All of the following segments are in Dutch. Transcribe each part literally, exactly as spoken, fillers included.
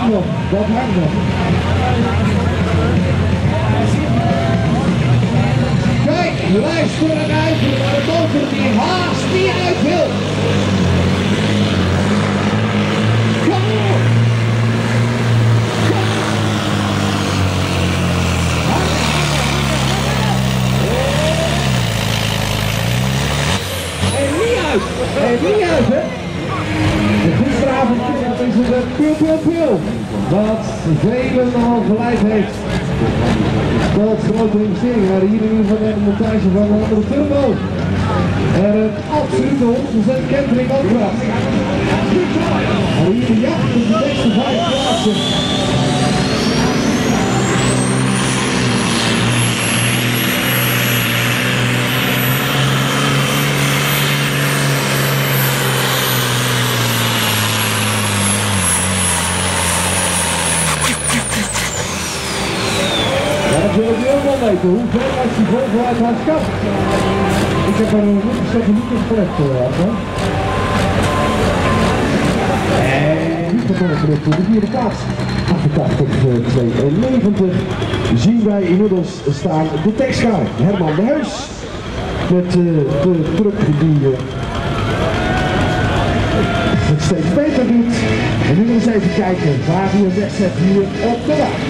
nog, dat hangt nog. Kijk, luister en uit, maar de motor die haast niet uit wil. Kom op! En niet uit! En niet uit, hè? De gisteravond is het een pil, pil, pil. Wat velen al geleid heeft. Tot grote investeringen, maar hier in ieder geval de montage van een andere turbo. En een absolute honderd procent kentering opdracht. Maar hier de jacht op de beste vijf plaatsen. Dat wil ik heel wel weten, hoe ver was die Volvo uit haar kap? Ik heb er nog niet gezegd, niet in gelet gehad, hè? En niet gevolgd voor de vierde plaats. achtentachtig tweeënnegentig zien wij inmiddels staan de Texcar, Herman de Heus. Met uh, de truck die uh, het steeds beter doet. En nu eens even kijken waar hij een wegzet hier op de baan.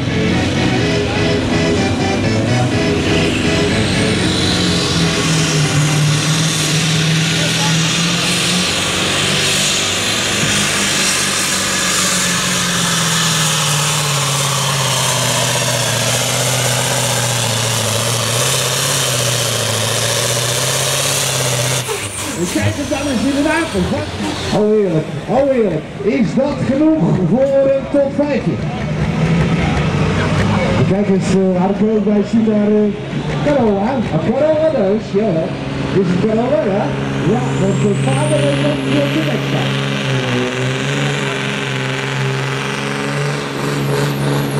Kijk eens dan eens inderdaad. Oh heerlijk, oh heerlijk. Is dat genoeg voor een top vijftien? Kijk eens, uh, Harko, wij zien daar uh, Carola. Ah, Carola dus, ja. Is het Carola, ja? Ja, dat is de vader en dat is de Texcar.